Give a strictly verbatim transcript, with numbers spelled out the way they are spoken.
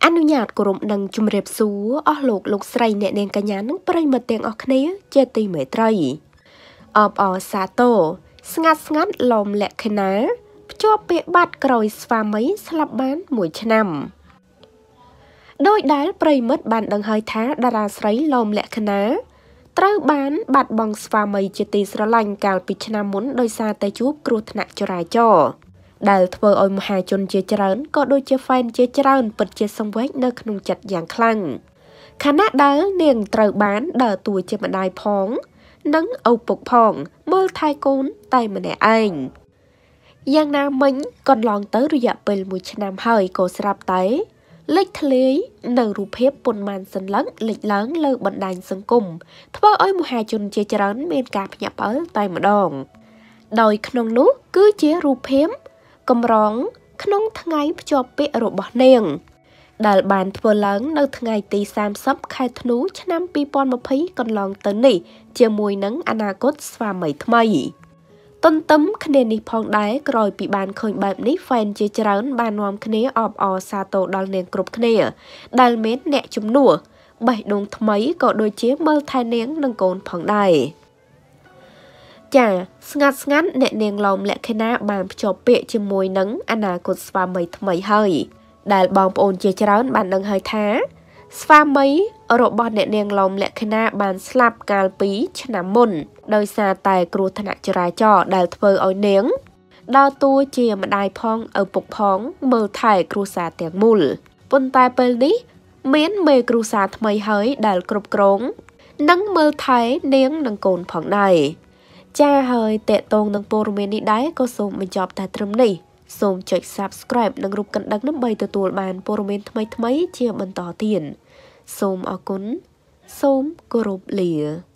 អនុញ្ញាតគោរពនឹងជំរាបសួរអស់លោកលោកស្រីអ្នកនាងកញ្ញានិងប្រិយមិត្តទាំងអស់គ្នាជាទីមេត្រីអបអរសាទរស្ងាត់ស្ងាត់លំលក្ខណៈភ្ជាប់ពាក្យបាត់ក្រោយស្វាមីស្លាប់បានមួយឆ្នាំដោយដែលប្រិយមិត្តបានដឹងហើយថាតារាស្រីលំលក្ខណៈត្រូវបានបាត់បង់ស្វាមីជាទីស្រឡាញ់កាលពីឆ្នាំមុនដោយសារតែជួបគ្រោះថ្នាក់ចរាចរណ៍ដែលធ្វើឲ្យមហាជនជាច្រើនក៏ដូចជា fan ជាច្រើនពិតជាសង្វេគនៅក្នុងចិត្តយ៉ាងខ្លាំងខណៈដែលនាងត្រូវបានដើរតួជាម្ដាយផងនិងឪពុកផងមើលថែកូនតែម្នាក់ឯងយ៉ាងណាមិញកន្លងទៅរយៈពេលមួយឆ្នាំហើយក៏ស្រាប់តែលេចធ្លាយនៅរូបភាពពុនម៉ានសន្លឹកលេចឡើងលើបណ្ដាញសង្គមធ្វើឲ្យមហាជនជាច្រើនមានការភ្ញាក់ផ្អើលតែម្ដងដោយក្នុងនោះគឺជារូបភាពកម្រងក្នុងថ្ងៃភ្ជាប់ពាក្យរបស់នាងដែលបានធ្វើឡើងនៅថ្ងៃទីសាមសិបខែធ្នូឆ្នាំពីរពាន់ម្ភៃកន្លងទៅនេះជាមួយនឹងអនាគតស្វាមីថ្មីទន្ទឹមគ្នានេះផងដែរក្រោយពីបានឃើញបែបនេះ fan ជាច្រើនបាននាំគ្នាអបអរសាទរដល់នាងគ្រប់គ្នាដែលមានអ្នកជំនួសបេះដូងថ្មីក៏ដូចជាមើលថែនាងនិងកូនផងដែរចាស្ងាត់ស្ងាត់អ្នកនាងឡោមលក្ខណៈបានភ្ជាប់ពាក្យជាមួយនឹងអនាគតស្វាមីថ្មីហើយដែលបងប្អូនជាច្រើនបានដឹងហើយថាស្វាមីរបស់អ្នកនាងឡោមលក្ខណៈបានស្លាប់កាលពីឆ្នាំមុនដោយសារតែគ្រោះថ្នាក់ចរាចរណ៍ដែលធ្វើឲ្យនាងដើរតួជាម្ដាយផងឪពុកផងមើលថែគ្រួសារទាំងមូលប៉ុន្តែពេលនេះមានមេគ្រួសារថ្មីហើយដែលគ្រប់គ្រងនិងមើលថែនាងនិងកូនផងដែរចាហើយតេតងនឹងព័ត៌មាននេះដែរក៏សូមបញ្ចប់តែត្រឹមនេះសូមចុច Subscribe និងរូបកណ្ដឹងដើម្បីទទួលបានព័ត៌មានថ្មីៗជាបន្តទៀតសូមអរគុណសូមគោរពលា